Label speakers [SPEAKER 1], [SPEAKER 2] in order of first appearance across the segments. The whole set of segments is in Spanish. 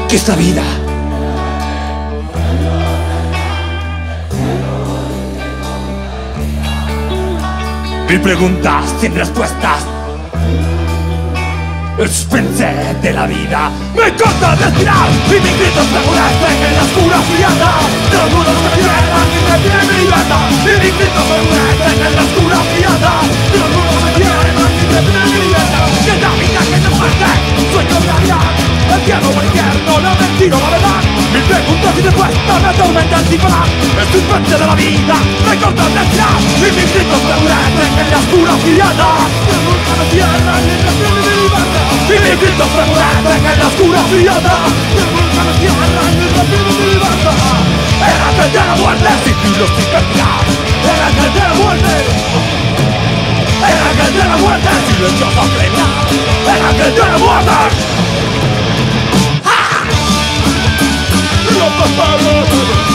[SPEAKER 1] ¿Qué es la vida? Mil preguntas sin respuestas. El suspense de la vida me corta de respirar y mis gritos se enmurecen en la oscura friada de los muros que me cierran y me piden mi libertad. Y mis gritos se enmurecen en la oscura friada de los muros que me cierran y me piden mi libertad. Que es la vida que te muerde, sueño de la vida, el cielo o el infierno, la mentira o la verdad. Mil preguntas sin respuestas me atormentan sin parar. El suspense de la vida me corta de respirar y mis gritos se enmurecen en la oscura friada de los muros que me cierran y me piden mi libertad. Y mis gritos se enmurecen en la oscura friada de los muros que me cierran y me piden mi libertad. El ángel de la muerte, sigilos sin castigar. El ángel de la muerte, el ángel de la muerte, silencioso criminal. El ángel de la muerte. ¡Ah! ¡Los papeles!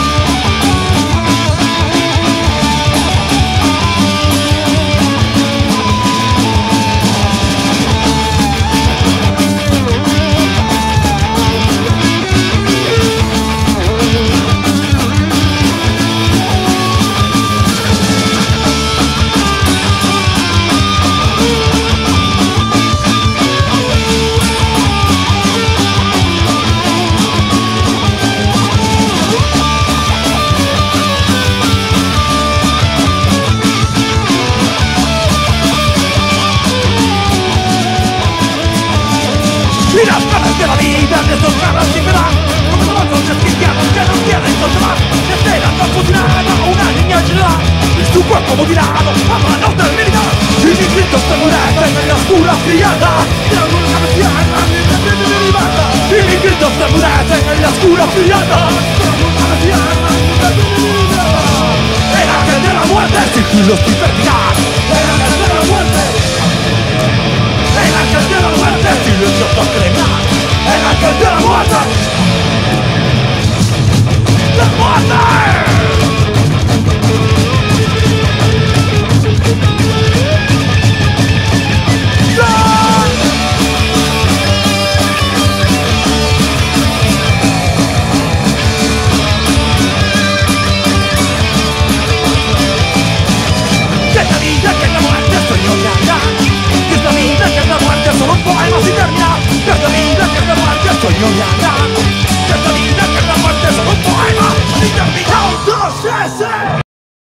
[SPEAKER 1] Y las ganas de la vida de esos garras sin piedad, como los otros cristianos que no quieren controlar. Esperan confusionada a una niña llena y su cuerpo mutilado a manos del militar. Y mis gritos se enmurecen en la oscura friada de la luna me cierran y me piden mi libertad. Y mis gritos se enmurecen en la oscura friada de la luna me cierran y me piden mi libertad. El ángel de la muerte, sigilos sin vertigar.